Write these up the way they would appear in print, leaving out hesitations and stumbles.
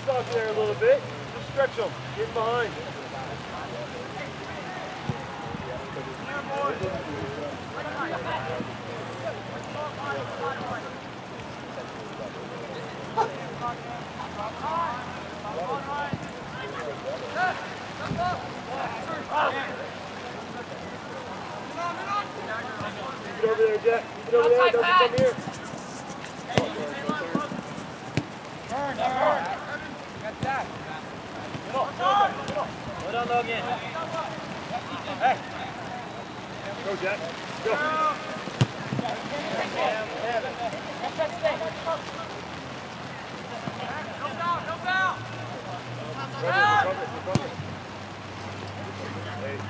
off there a little bit. Just stretch them. Get behind. Keep it over there, Jack. Keep it over there. Doesn't come here. Turn. Got that. Hold on, Logan. Hey. Go, Jack. Go. No foul. Recover. Hey.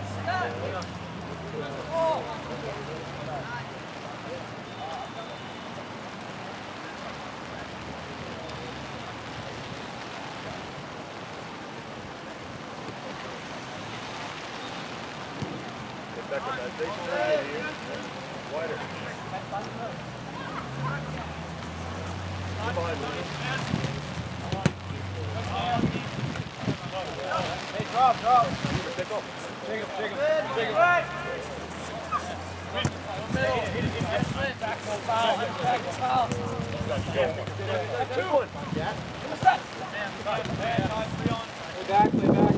Get back on that station area here. Wider. Get behind me. Hey, drop. Pick up. Take him. Play back.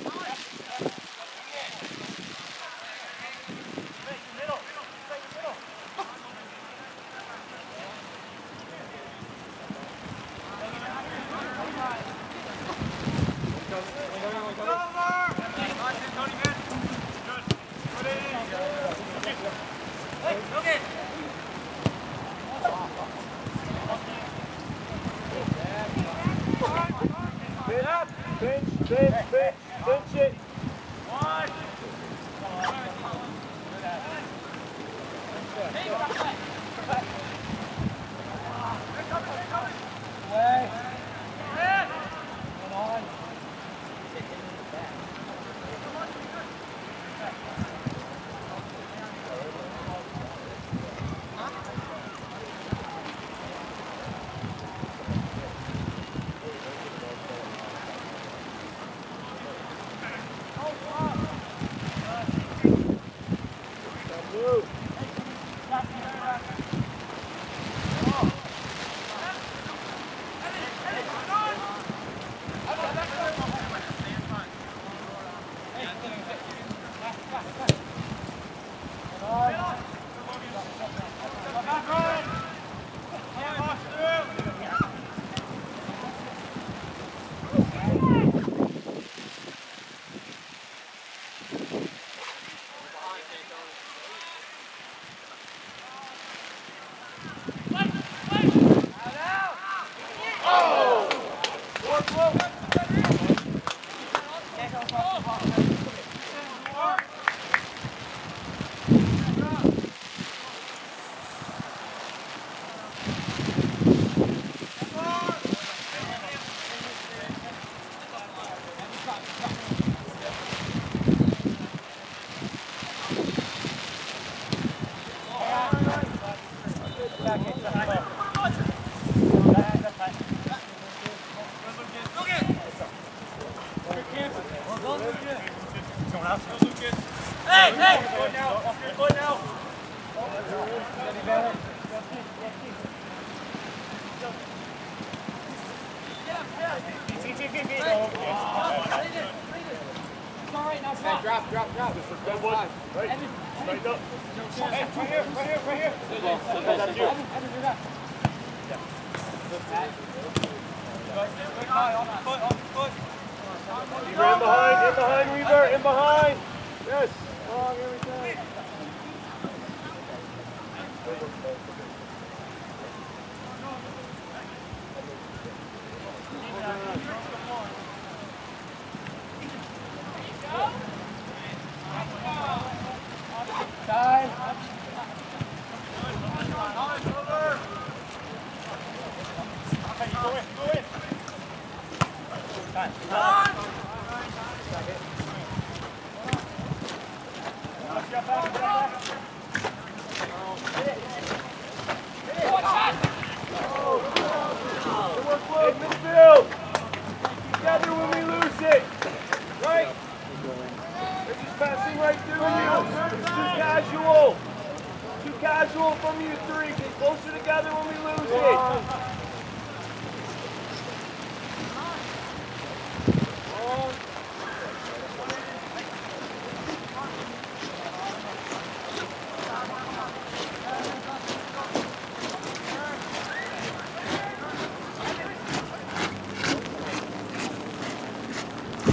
Bench it. Drop. Right. Straighten up. Hey, right here. That's you. Weaver in behind, Weaver, in behind. Yes. Long everything. Time. Midfield.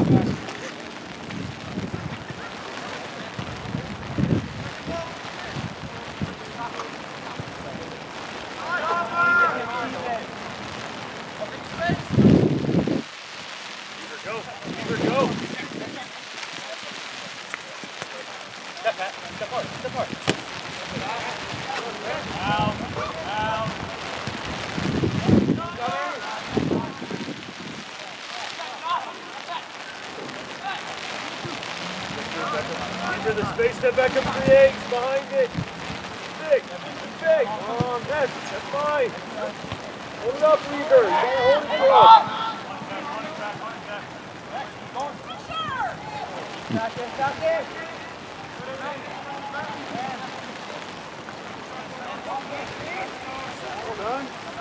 The space that Beckham creates behind it. Big. Big. That's fine. Hold it up, Weaver. You gotta hold it for us. Stop it. Hold on.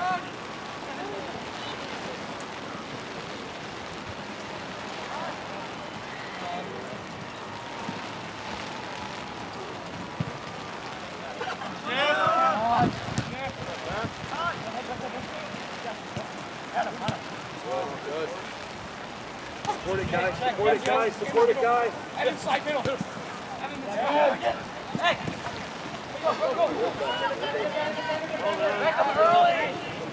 Support it, guys. Support it, guys. Support it, guys. And inside middle. Hey! Go. Back up early.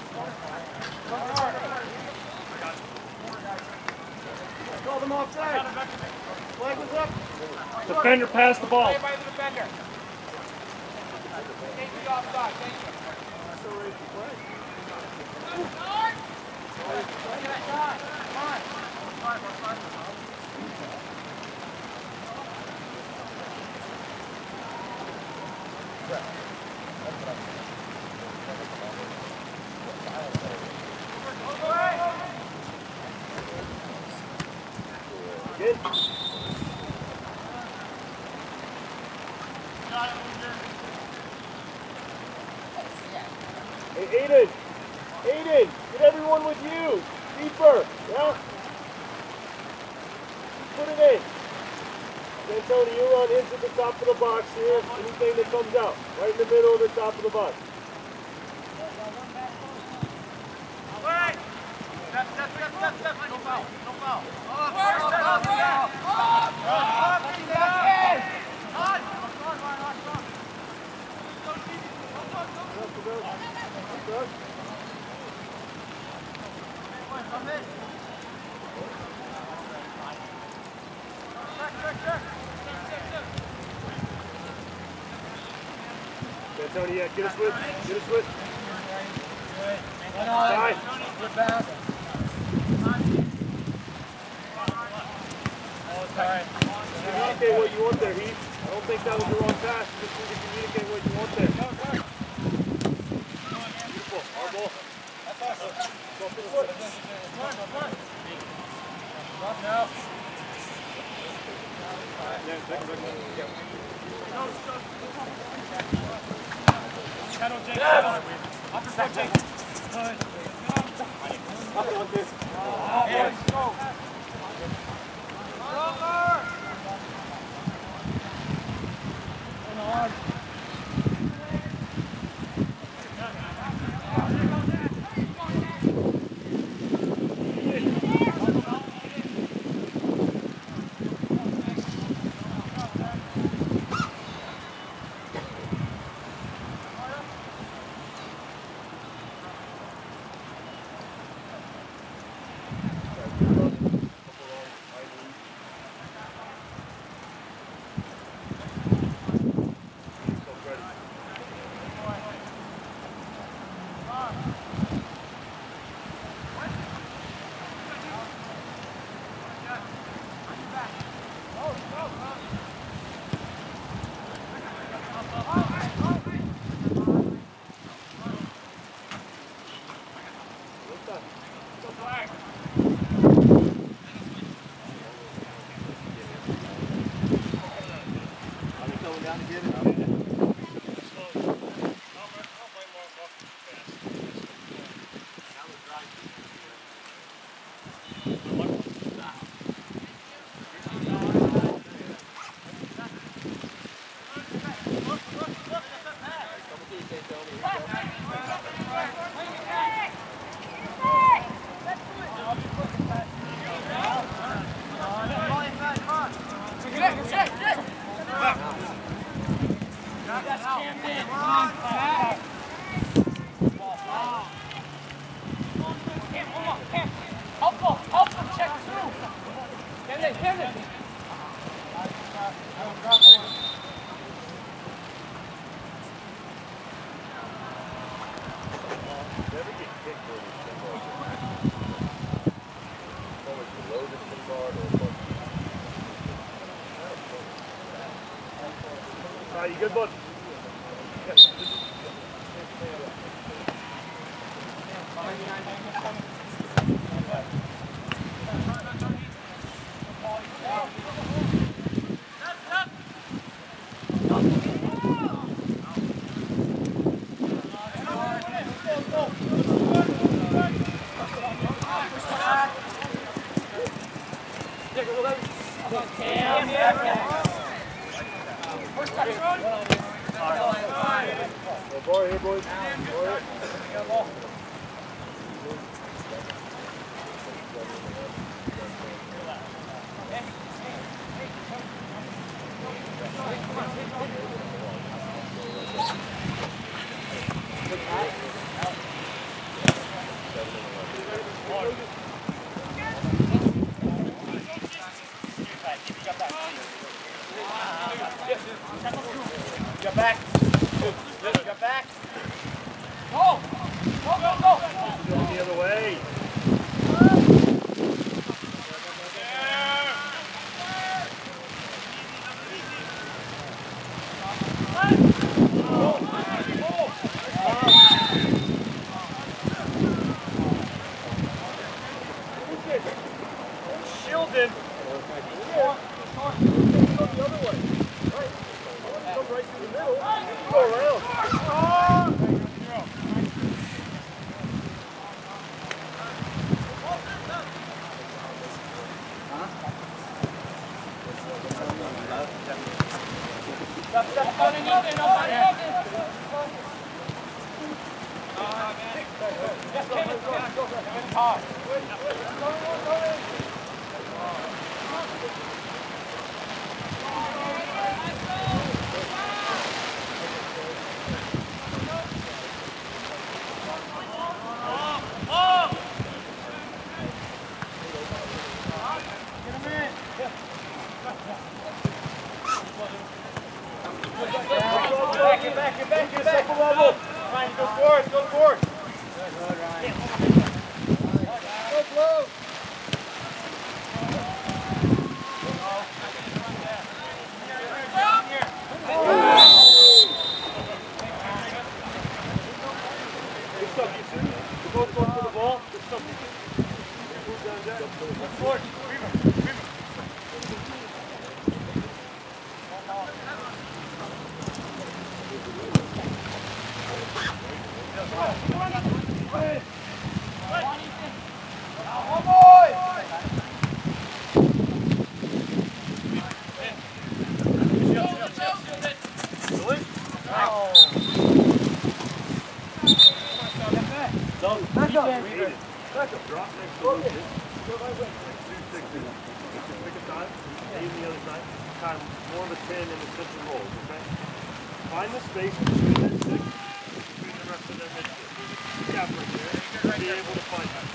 Call them offside. Flag was up. Defender pass the ball. Play by the defender. Take the offside. Thank you. Good. Hey, Aiden, get everyone with you. Deeper, yeah? Put it in. Then Tony, you run into the top of the box here. Anything that comes out, right in the middle of the top of the box. Step. No foul. Tony, yeah, get us with. Side. Good pass. Communicate what you want there, Heath. I don't think that was the wrong pass. You just need to communicate what you want there. Beautiful. Our ball. That's awesome. Go for the foot. Now. good one. Boy, here, boys. Get back. Get back. Go. Go, go, go. Going the other way. Shielded. Go the other way. Right. Come right through the middle. Go around. Get back. Trying to go forward. Go forward. Go slow. Good stuff, you two. We're both going for the ball. Good stuff, you two. Move down, Jack. Forward. Drop next to Lucas. 260. Pick a time. Aim the other side. Time more of a 10 in the central rolls, okay? Find the space between that 6 between the rest of their midfield. Gap right there. Be able to find that.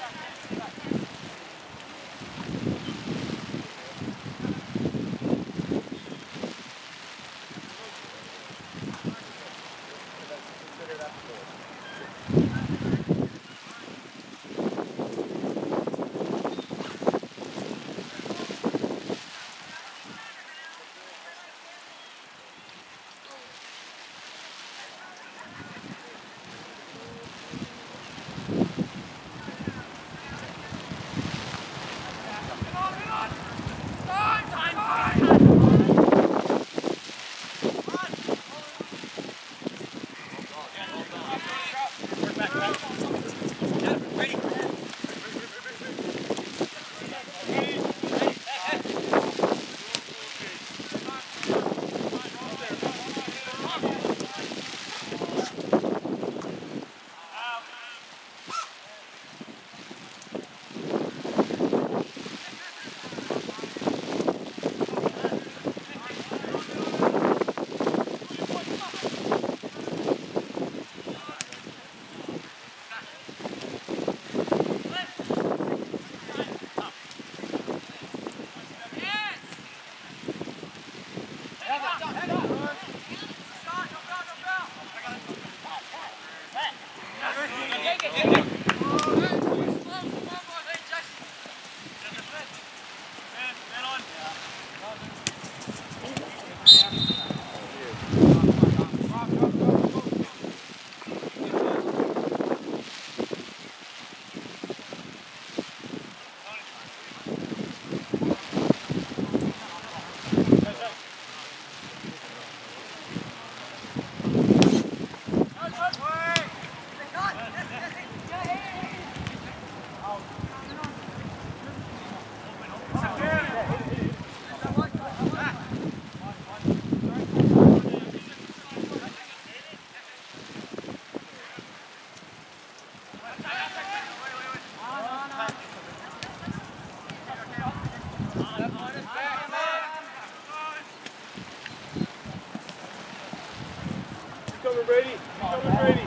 Coming, Brady. Coming, Brady.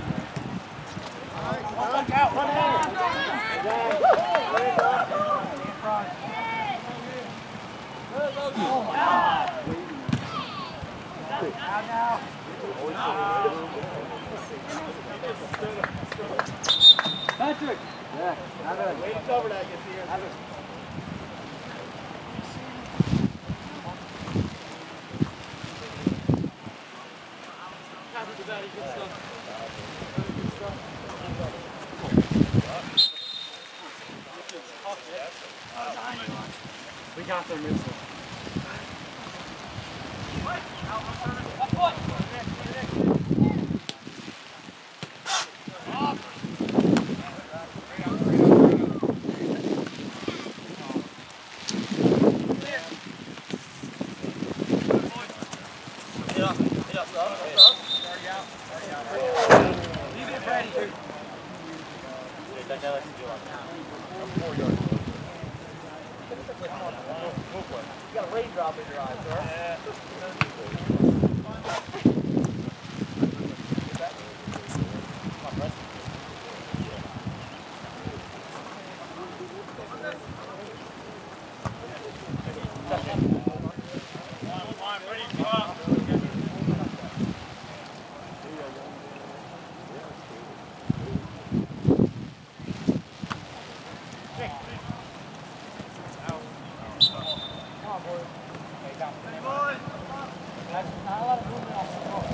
Look out. Run out. Patrick. Yeah. Way to cover that gets here. We got them, Mitchell. You got a raindrop in your eye, sir. Not a lot of movement off the ball.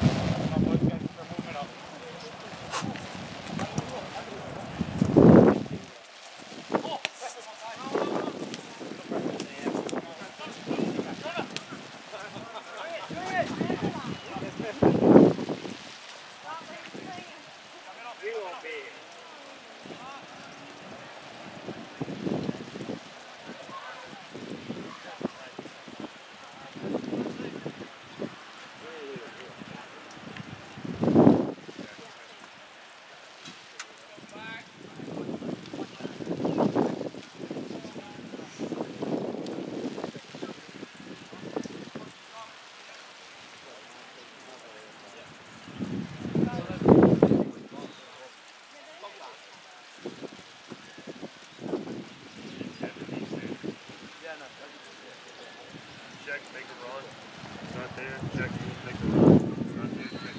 there, check, take the run. Not there, check.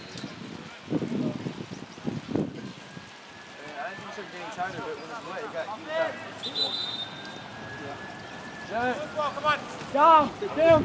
I think you started getting tired of it when it's wet. It got you. Come on. Down. Down.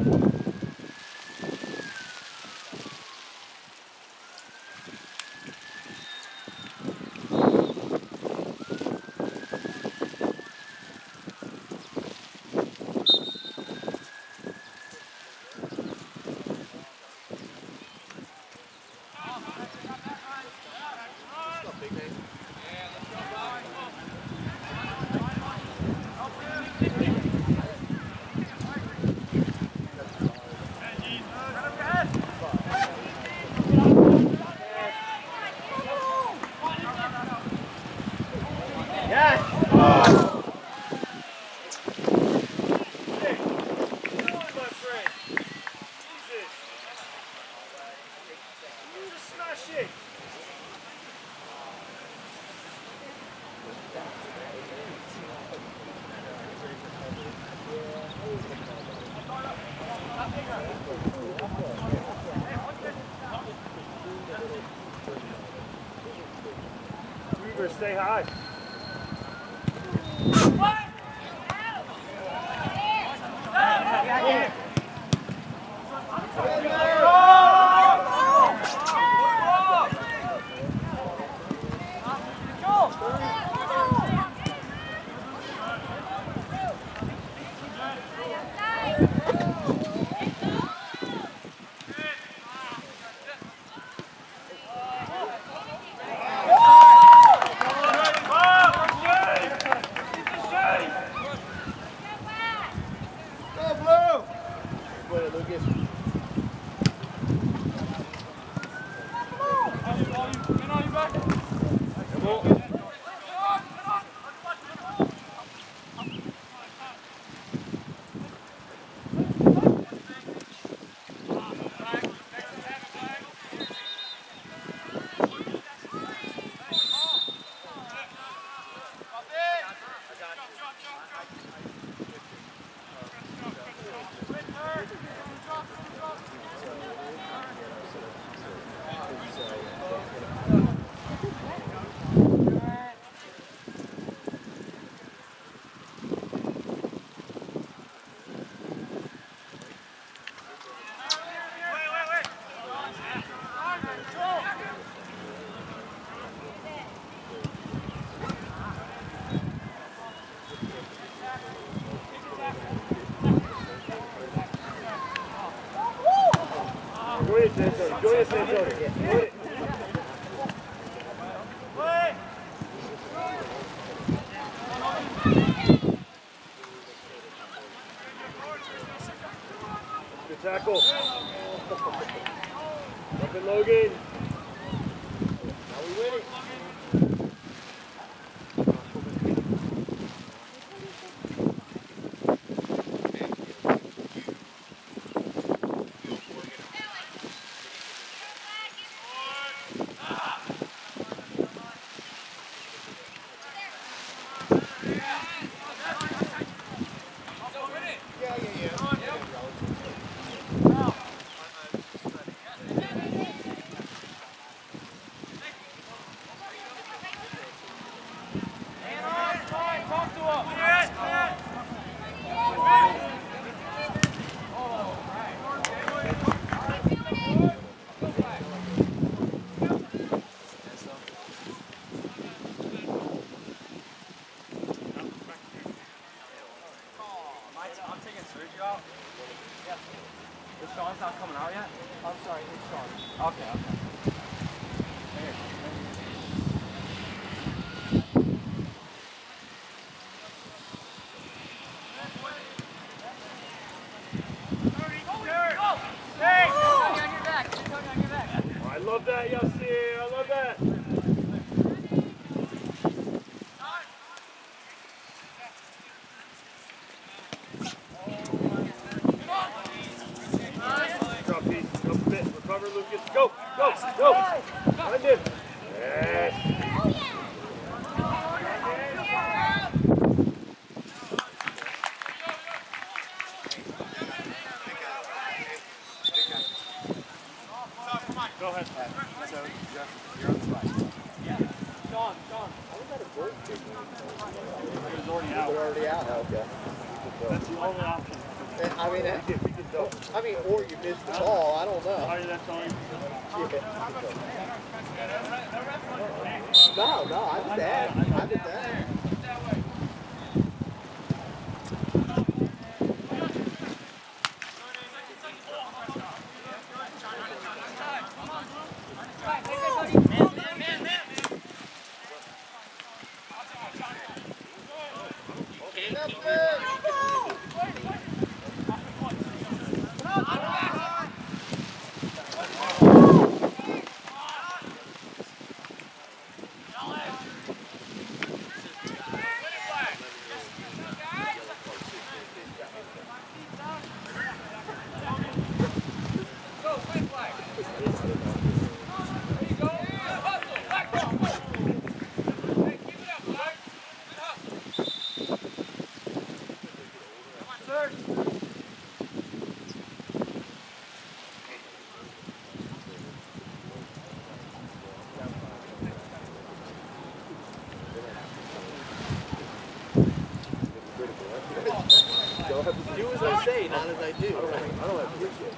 Weaver, stay high. Go ahead, Santoni. Go ahead, Santoni. Go ahead. Good tackle. Up and Logan. Now we win it. I'm taking Sergio out. Yeah. Is Sean's not coming out yet? I'm sorry, it's Sean. Okay, okay. I love that, Yassir. I love that. Drop Pete. Go fit. Recover, Lucas. Go. Go. Go. Find him. Yes. was already out. Already out. Okay. That's the only option. I mean, We could go. or you missed the ball. I don't know. That's all. No, I did that. I did that. Do as I say, not as I do. I don't have to yet.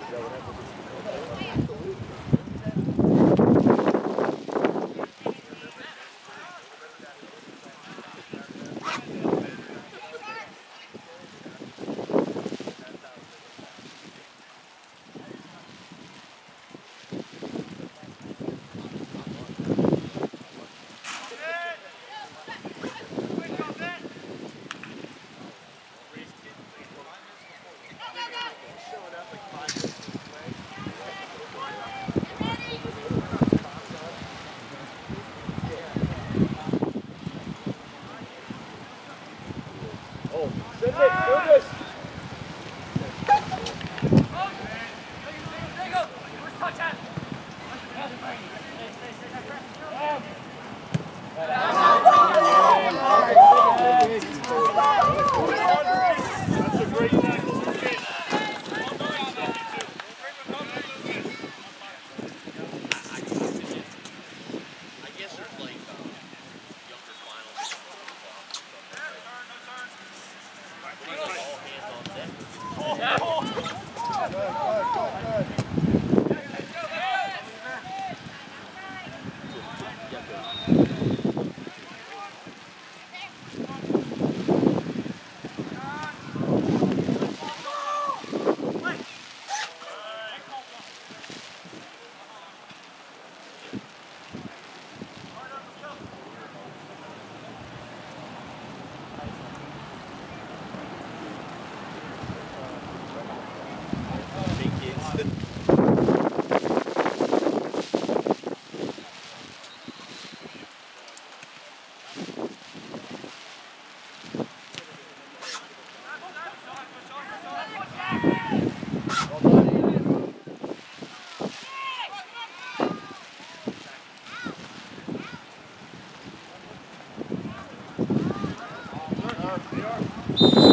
They are.